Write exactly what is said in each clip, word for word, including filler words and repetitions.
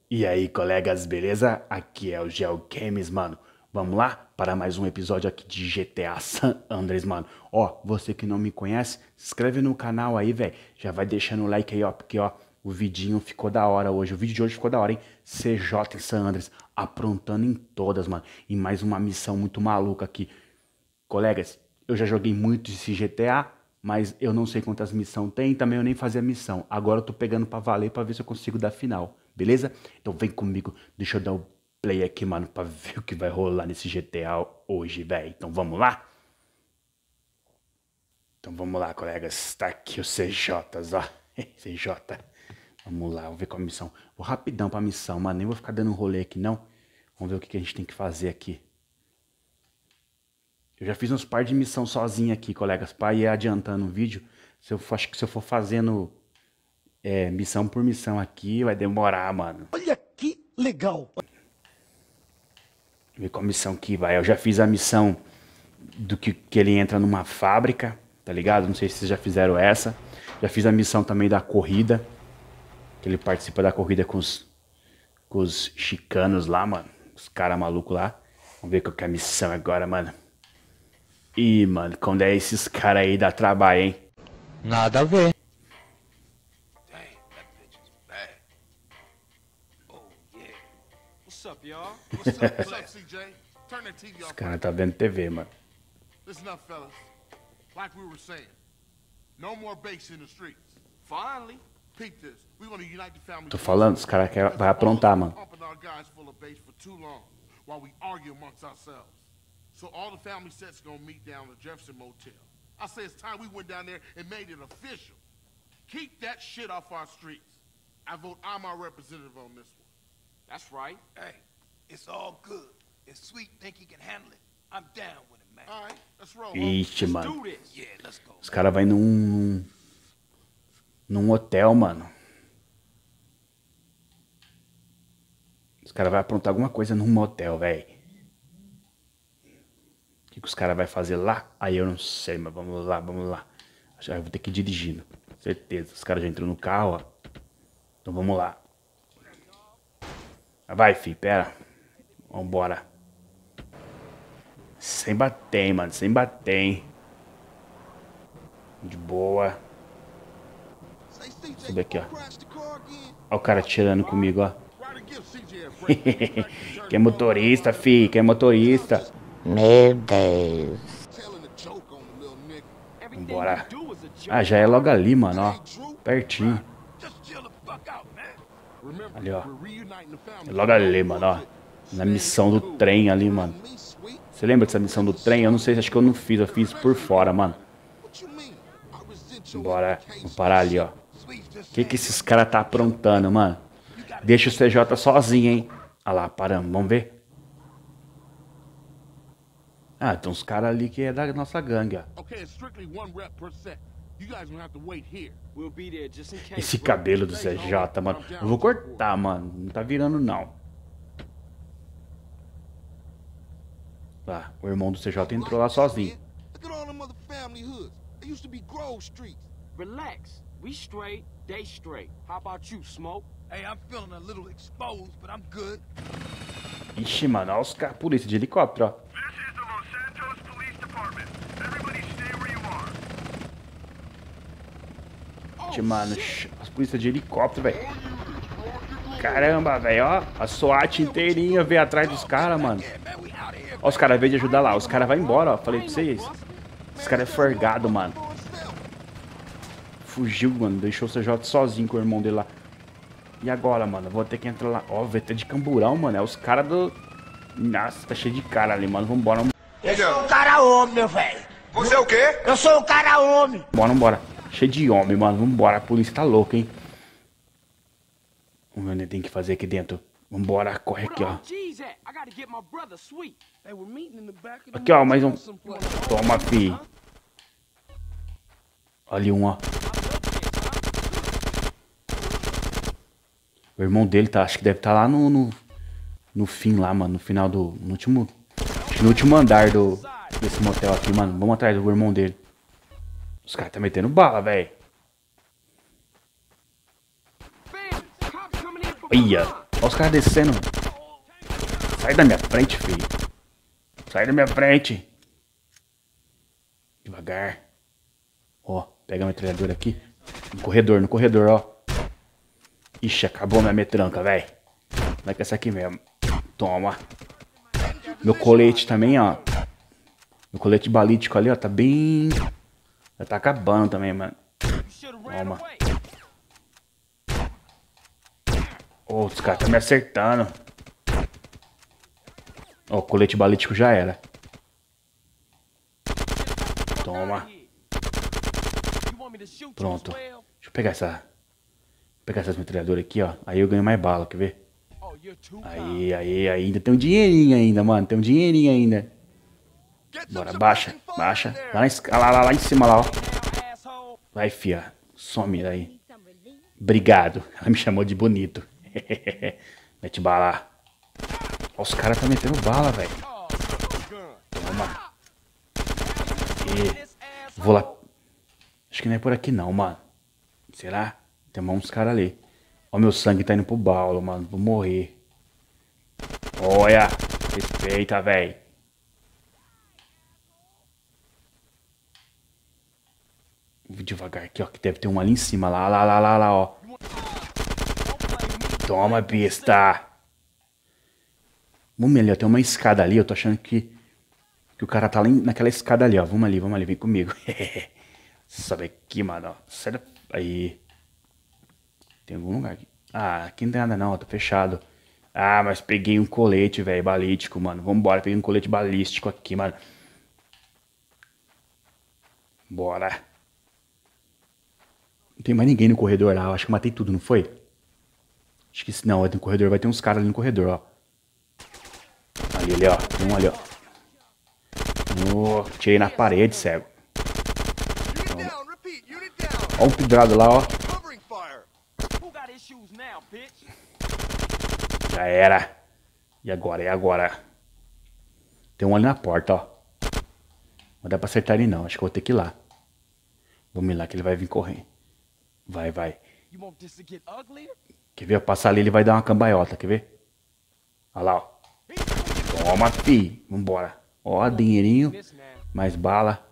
E aí, colegas, beleza? Aqui é o Gel Games, mano. Vamos lá para mais um episódio aqui de G T A San Andreas, mano. Ó, você que não me conhece, se inscreve no canal aí, velho. Já vai deixando o like aí, ó, porque, ó, o vidinho ficou da hora hoje. O vídeo de hoje ficou da hora, hein? C J San Andreas aprontando em todas, mano. E mais uma missão muito maluca aqui. Colegas, eu já joguei muito esse G T A, mas eu não sei quantas missões tem, também eu nem fazia missão. Agora eu tô pegando pra valer pra ver se eu consigo dar final, beleza? Então vem comigo, deixa eu dar o play aqui, mano, pra ver o que vai rolar nesse G T A hoje, velho. Então vamos lá? Então vamos lá, colegas. Tá aqui o C Js, ó. C J. Vamos lá, vamos ver qual a missão. Vou rapidão pra missão, mano. Nem vou ficar dando um rolê aqui, não. Vamos ver o que, que a gente tem que fazer aqui. Eu já fiz uns par de missão sozinho aqui, colegas, para ir adiantando o vídeo. Se eu for, acho que se eu for fazendo é, missão por missão aqui, vai demorar, mano. Olha que legal. Ver qual missão que vai. Eu já fiz a missão do que, que ele entra numa fábrica, tá ligado? Não sei se vocês já fizeram essa. Já fiz a missão também da corrida, que ele participa da corrida com os, com os chicanos lá, mano. Os caras malucos lá. Vamos ver qual que é a missão agora, mano. Ih, mano, quando é esses caras aí dá trabalho, hein? Nada a ver. Os caras tá vendo T V, mano. Listen up, fellas. Like we were saying, no more base in the streets. Finally. Peep this. We want to unite the family. Tô falando, os caras querem vai aprontar, mano. Pumping our guys full of base for too long while we argue amongst ourselves. So all the family sets gonna meet down at Jefferson Motel. I say it's time we went down there and made it official. Keep that shit off our streets. I vote I'm our representative on this one. That's right. Hey, it's all good. If Sweet think he can handle it, I'm down with it, man. All right, let's roll. homie. Ixi, mano. Do this. Yeah, let's go. Os caras vão num. Num hotel, mano. Os caras vão aprontar alguma coisa num motel, velho. O que, que os caras vão fazer lá? Aí eu não sei, mas vamos lá, vamos lá. Acho que eu vou ter que ir dirigindo. Certeza. Os caras já entrou no carro, ó. Então vamos lá. Vai, fi, pera. Vambora. Sem bater, hein, mano. Sem bater, hein. De boa. Subir aqui, ó. Ó o cara tirando comigo, ó. Quem é motorista, fi? Quem é motorista? Meu Deus. Vambora. Ah, já é logo ali, mano, ó. Pertinho. Ali, ó. É logo ali, mano, ó. Na missão do trem ali, mano. Você lembra dessa missão do trem? Eu não sei, acho que eu não fiz. Eu fiz por fora, mano. Bora. Vamos parar ali, ó. O que que esses caras tá aprontando, mano? Deixa o C J sozinho, hein? Olha lá, paramos. Vamos ver? Ah, tem uns caras ali que é da nossa gangue, ó. Okay, it's strictly one rep per set. You guys gonna have to wait here. We'll be there just in case. Esse cabelo do C J, mano. Eu vou cortar, mano. Não tá virando, não. Lá, o irmão do C J entrou lá sozinho. Look at all them other family hoods. They used to be Grove Streets. Relax. We straight, they straight. How about you, Smoke? Hey, I'm feeling a little exposed, but I'm good. Ixi, mano, olha os caras, polícia de helicóptero, ó. This is the Los Santos Police Department. Everybody stay where you are. Ixi, mano, as polícias de helicóptero, velho. Caramba, velho, ó. A SWAT inteirinha veio atrás dos caras, mano. Ó, os caras veio de ajudar lá. Os caras vão embora, ó. Falei pra vocês. Esse cara é forgado, mano. Fugiu, mano. Deixou o C J sozinho com o irmão dele lá. E agora, mano? Vou ter que entrar lá. Ó, V T de camburão, mano. É os caras do... Nossa, tá cheio de cara ali, mano. Vambora. Eu sou um cara homem, meu velho. Você é o quê? Eu sou um cara homem. Bora, vambora. Cheio de homem, mano. Vambora. A polícia tá louca, hein? Vamos ver o que tem que fazer aqui dentro. Vambora. Corre aqui, ó. G's at? I gotta get my brother Sweet. They were meeting in the back of the Aqui, ó. Mais um. someplace. Toma, fi. Ali um, ó. O irmão dele tá, acho que deve estar tá lá no, no, no fim lá, mano. No final do, no último, acho que no último andar do, desse motel aqui, mano. Vamos atrás do irmão dele. Os caras tá metendo bala, velho. Fam, cops coming in from Ia. behind. Olha os caras descendo. Sai da minha frente, filho. Sai da minha frente. Devagar. Ó, pega a metralhadora aqui. No corredor, no corredor, ó. Ixi, acabou minha metranca, velho. Vai com essa aqui mesmo. Toma. Meu colete também, ó. Meu colete balístico ali, ó. Tá bem... Já tá acabando também, mano. Toma. Ô, os caras tá me acertando. Ó, o colete balístico já era. Toma. Pronto. Deixa eu pegar essa... Vou pegar essas metralhadoras aqui, ó. Aí eu ganho mais bala, quer ver? Aí, aí, aí. Ainda tem um dinheirinho ainda, mano. Tem um dinheirinho ainda. Bora, baixa, baixa. Lá, na, lá, lá, lá em cima, lá, ó. Vai, fia. Some daí. Obrigado. Ela me chamou de bonito. Mete bala. Ó, os caras tá metendo bala, velho. Toma. E... Vou lá. Acho que não é por aqui não, mano. Será? Tem uns caras ali. Ó, meu sangue tá indo pro balo, mano. Vou morrer. Olha. Respeita, velho. Vou devagar aqui, ó. Que deve ter um ali em cima. Lá, lá, lá, lá, lá, ó. Toma, besta. Vamos ali, ó. Tem uma escada ali. Eu tô achando que... Que o cara tá lá naquela escada ali, ó. Vamos ali, vamos ali. Vem comigo. Sobe aqui, mano, ó. Sai da... Aí. Tem algum lugar aqui? Ah, aqui não tem nada não, ó. Tá fechado. Ah, mas peguei um colete, velho. Balístico, mano. Vambora. Peguei um colete balístico aqui, mano. Bora. Não tem mais ninguém no corredor lá. Eu acho que eu matei tudo, não foi? Acho que se não, no corredor vai ter uns caras ali no corredor, ó. Ali, ali, ó. Tem um ali, ó. Oh, tirei na parede, cego. Ó um pedrado lá, ó. Já era. E agora? E agora? Tem um ali na porta, ó. Não dá pra acertar ele não. Acho que eu vou ter que ir lá. Vamos ir lá que ele vai vir correndo. Vai, vai. Quer ver? Eu passar ali, ele vai dar uma cambaiota. Quer ver? Olha lá, ó. Toma, fi. Vambora. Ó, dinheirinho. Mais bala.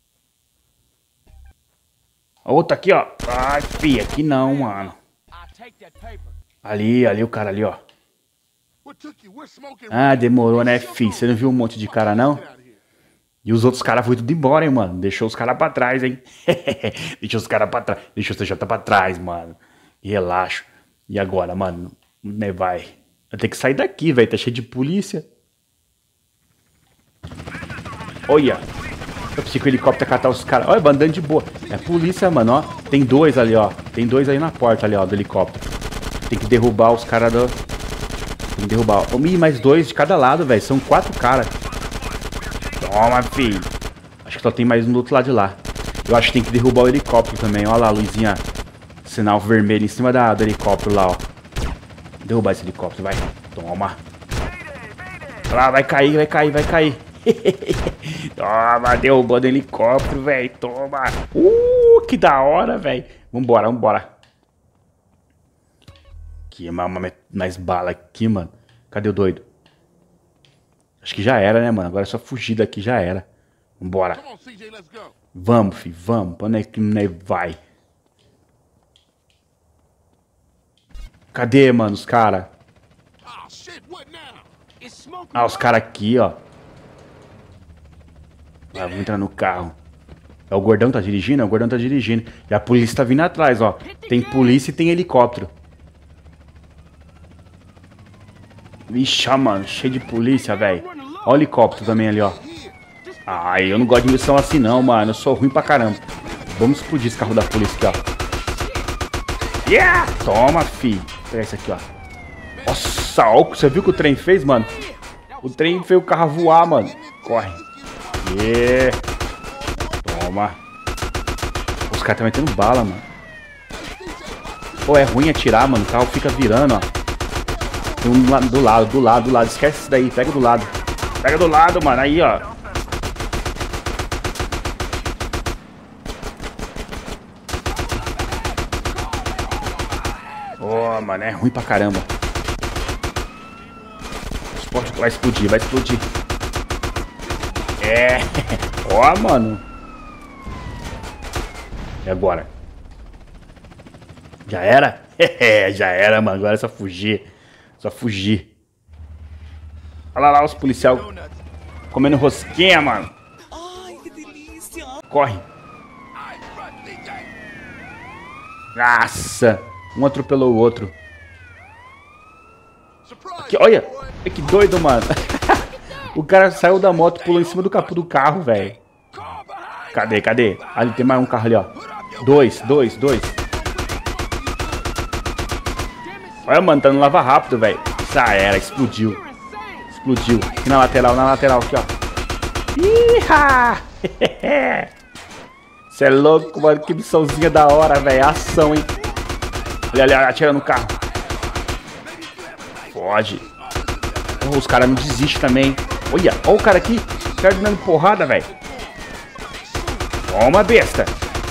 Outra aqui, ó. Ai, fi. Aqui não, mano. Ali, ali o cara ali, ó. Ah, demorou, né, fi? Você não viu um monte de cara, não? E os outros caras foram tudo embora, hein, mano. Deixou os caras pra trás, hein. Deixou os caras pra trás. Deixou o C J pra trás, mano. E relaxa. E agora, mano? Né, vai. Eu tenho que sair daqui, velho. Tá cheio de polícia. Olha. Eu pensei que o helicóptero ia catar os caras. Olha, andando de boa. É polícia, mano, ó. Tem dois ali, ó. Tem dois aí na porta ali, ó, do helicóptero. Tem que derrubar os caras do... Tem que derrubar. Oh, ih, mais dois de cada lado, velho. São quatro caras. Toma, filho. Acho que só tem mais um do outro lado de lá. Eu acho que tem que derrubar o helicóptero também. Olha lá a luzinha. Sinal vermelho em cima da, do helicóptero lá, ó. Derrubar esse helicóptero, vai. Toma. Olha lá, vai cair, vai cair, vai cair. Toma, derrubando o helicóptero, velho. Toma. Uh, que da hora, velho. Vambora, vambora. Aqui, mais, mais bala aqui, mano. Cadê o doido? Acho que já era, né, mano? Agora é só fugir daqui, já era. Vambora. Vamos, filho, vamos. Pra onde é que vai? Cadê, mano, os caras? Ah, os caras aqui, ó. Ah, vamos entrar no carro. É o gordão que tá dirigindo? É o gordão que tá dirigindo. E a polícia tá vindo atrás, ó. Tem polícia e tem helicóptero. Vixe, ó, mano. Cheio de polícia, velho. Ó o helicóptero também ali, ó. Ai, eu não gosto de missão assim não, mano. Eu sou ruim pra caramba. Vamos explodir esse carro da polícia aqui, ó. Yeah! Toma, fi. Pega esse aqui, ó. Nossa, ó, você viu o que o trem fez, mano? O trem fez o carro voar, mano. Corre. Yeah. Toma. Os caras estão metendo bala, mano. Pô, é ruim atirar, mano. O carro fica virando, ó. Tem um do lado, do lado, do lado. Esquece isso daí. Pega do lado. Pega do lado, mano. Aí, ó. Ô, oh, mano. É ruim pra caramba. Pode, vai explodir, vai explodir. É. Ó, mano. E agora? Já era? É, já era, mano. Agora é só fugir. Só fugir. Olha lá, lá os policiais comendo rosquinha, mano. Ai, que delícia. Corre. Nossa. Um atropelou o outro. Aqui, olha. Que doido, mano. O cara saiu da moto, pulou em cima do capô do carro, velho. Cadê, cadê? Ali tem mais um carro ali, ó. Dois, dois, dois. Olha, mano, tá no lava rápido, velho. Já era, explodiu. Explodiu. Aqui na lateral, na lateral, aqui, ó. Ih! Você é louco, mano. Que missãozinha da hora, velho. Ação, hein? Olha ali, atira no carro. Foge. Oh, os caras não desistem também. Olha, olha o cara aqui. O cara dando porrada, velho. Toma, besta.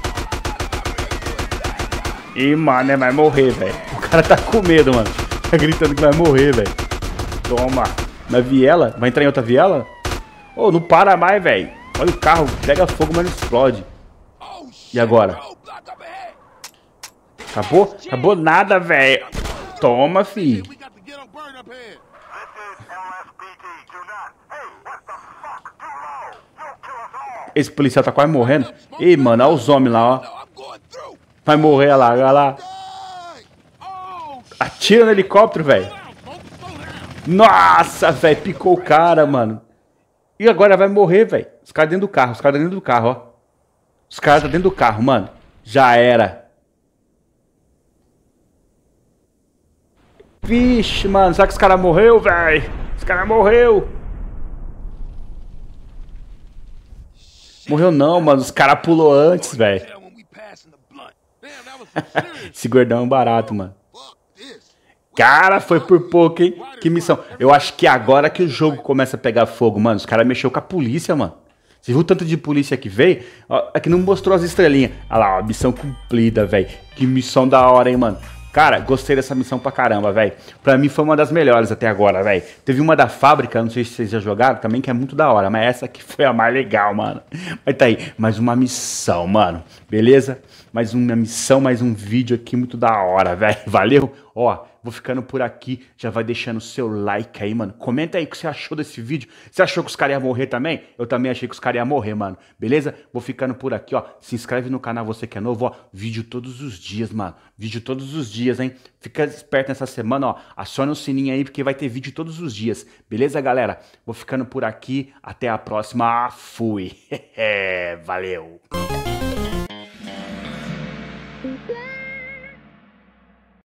Ih, mano, vai morrer, velho. O cara tá com medo, mano. Tá gritando que vai morrer, velho. Toma. Na viela? Vai entrar em outra viela? Ô, oh, não para mais, velho. Olha o carro. Pega fogo, mas não explode. E agora? Acabou? Acabou nada, velho. Toma, fi. Esse policial tá quase morrendo. Ih, mano, olha os homens lá, ó. Vai morrer, olha lá, olha lá. Atira no helicóptero, velho. Nossa, velho, picou o cara, mano. E agora vai morrer, velho. Os caras dentro do carro, os caras dentro do carro, ó. Os caras tá dentro do carro, mano. Já era. Vixe, mano, será que os caras morreu, velho? Os caras morreu. Morreu não, mano. Os caras pulou antes, velho. Esse gordão é um barato, mano. Cara, foi por pouco, hein? Que missão. Eu acho que agora que o jogo começa a pegar fogo, mano. Os caras mexeu com a polícia, mano. Você viu o tanto de polícia que veio? Ó, aqui não mostrou as estrelinhas. Olha lá, ó, missão cumprida, velho. Que missão da hora, hein, mano. Cara, gostei dessa missão pra caramba, velho. Pra mim foi uma das melhores até agora, velho. Teve uma da fábrica, não sei se vocês já jogaram, também que é muito da hora. Mas essa aqui foi a mais legal, mano. Mas tá aí, mais uma missão, mano. Beleza? Mais uma missão, mais um vídeo aqui muito da hora, velho. Valeu? Ó, vou ficando por aqui. Já vai deixando o seu like aí, mano. Comenta aí o que você achou desse vídeo. Você achou que os caras iam morrer também? Eu também achei que os caras iam morrer, mano. Beleza? Vou ficando por aqui, ó. Se inscreve no canal, você que é novo, ó. Vídeo todos os dias, mano. Vídeo todos os dias, hein? Fica esperto nessa semana, ó. Aciona o sininho aí, porque vai ter vídeo todos os dias. Beleza, galera? Vou ficando por aqui. Até a próxima. Fui. Valeu.